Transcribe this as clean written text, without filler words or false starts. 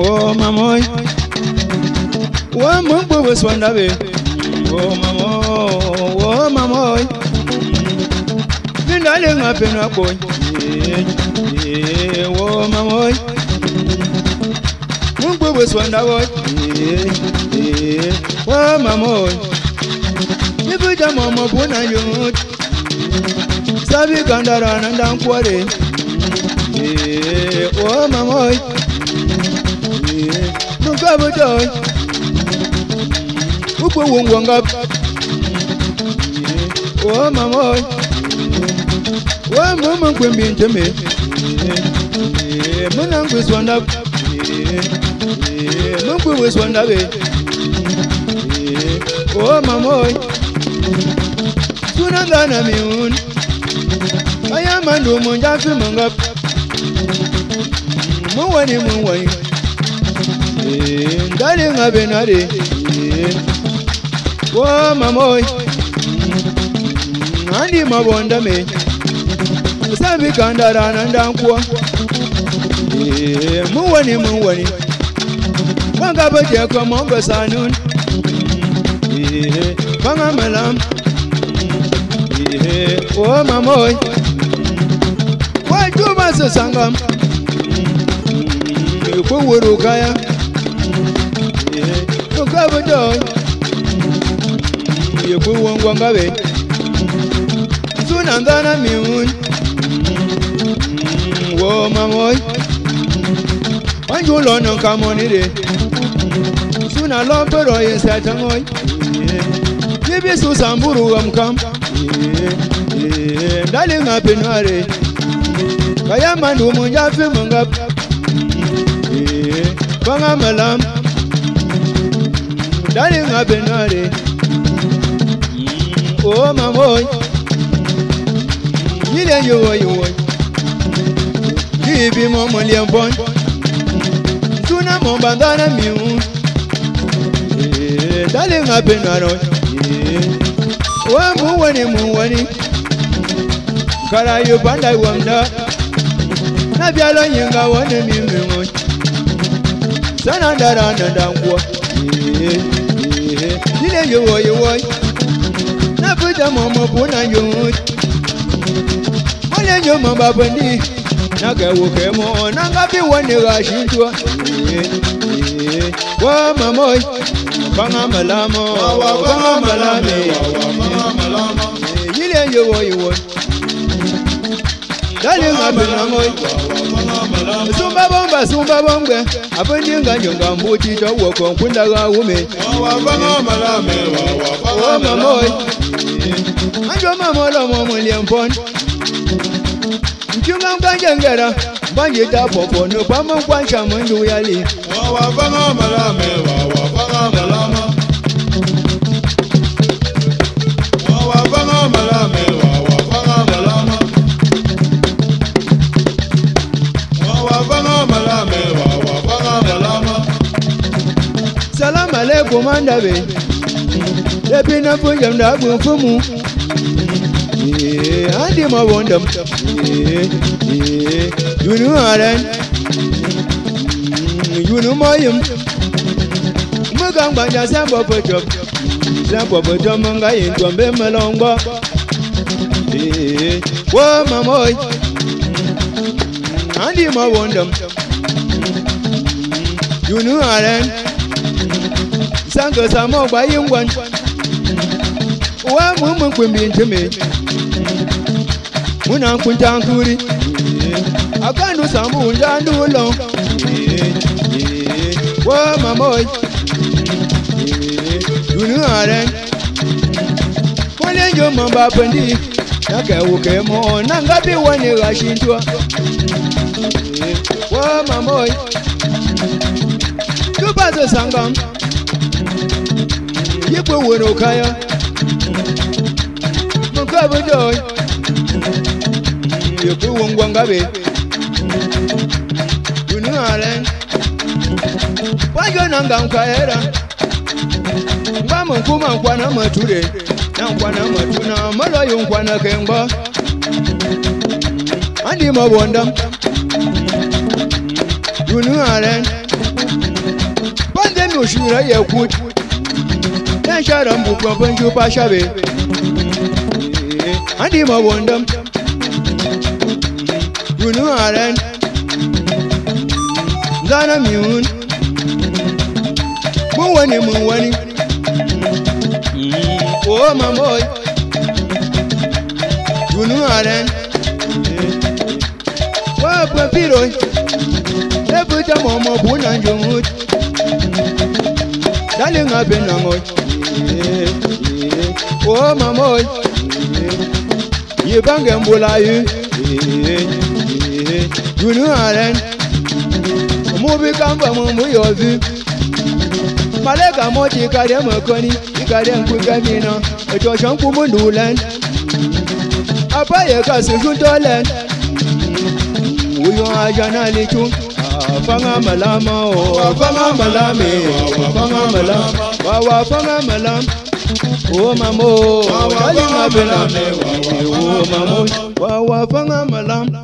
Oh mamoy, wa mungu weswanda be. Oh mamoy, nindale ngapena boy. Oh mamoy, mungu weswanda boy. Oh mamoy, nibuja mama buna yut. Sabi kandara nandang kware. Oh mamoy, nunca joy. Upo wongwanga. Oh mamoy, wa mama kwembi nteme. Muna ngwiswanda. Mungu weswanda be. Oh mamoy, sunangana miun. Ayamandu munjafi mangap. Muwani. Ndali ngabenare. Oh mamoy, andi mabonda me. Sabi kandara nandankwa. Muwani. Wanga baje kwa mongo sanun. Banga malam. Oh mamoy, wajuma sangam. Kuwuru kaya. Nunca joy. Kuwongwanga be. Sunandana miun. Oh mamoy, anjulo nunca monire. Suna lompero yesatangoy. Bibi susamburu amkam. Dali ngapenare. Kaya mandu munjafi mangap. Banga malam. Dali ngapenare. Oh mamoy, yile yo. Bibi momo liampon. Suna mombandana miu. Dali ngapenaro. Wa muwani. Kara yo bandai wamda. Na bialo nyinga wane mimimo. Sana ndara ndangwa. Dile yo. Na puja mama puna yo. Mole yo mama bandi. Na kewoke mo na ngapi wane gashintwa. Wa mamoy. Banga malamo. Banga malame. Dile yo. Dali ngabena moy. Sumba bombe. Abandinga nyonga mbuti to woko kunda ga wume. Banga malame. Oh mamoy. Anjo mamolo momo liempon. Njunga ngangera. Banje ta popo no pamo kwansha mundu yali. Banga malame. Banga malama. Banga malame. Banga malama. Banga malame. Banga malama. Salam alaikum andabe. Lepina punjam da gufumu. Andi mabondam. Yunu aran. Yunu mayum. Mugang banja sambo pojok. Sambo pojok mangai tombe melongba. Wa mamoy. Andi mabondam. Yunu aran. Sanga samo bayingwan. Wa mumu kwembi nteme. Muna kuntankuri. Akandu samu njandu long. Wa mamoy. Yunu aren. Kole njo mamba pandi. Naka uke mo nangapi wane gashintwa. Wa mamoy. Tupazo sangam. Yepo wero kaya. Mukabo joy. Yepo wongwanga be. Yunu aren. Wajo nanga mkaera. Mbamo kuma nkwana mature. Na nkwana matuna. Malo yu nkwana kemba. Andi mabondam. Yunu aren. no shura ya kut dan sharan bukwan banjo pa shabe andi ma wondam Gunu aran Zana miun Muwani Oh my boy Gunu aran Wa papiro Leputa momo buna njumut Dalinga benangoy Oh my boy Yibange mbulayu Gunu aran Mubi kamba mumu yozu Malega moji kare mokoni Ikare nkukamina Echoshan kumundulen Apaye kasi juntolen Uyo ajana lichu Afanga malama Afanga malame Afanga malama Afanga malama Oh mamo Dalinga bename Oh mamo Afanga malama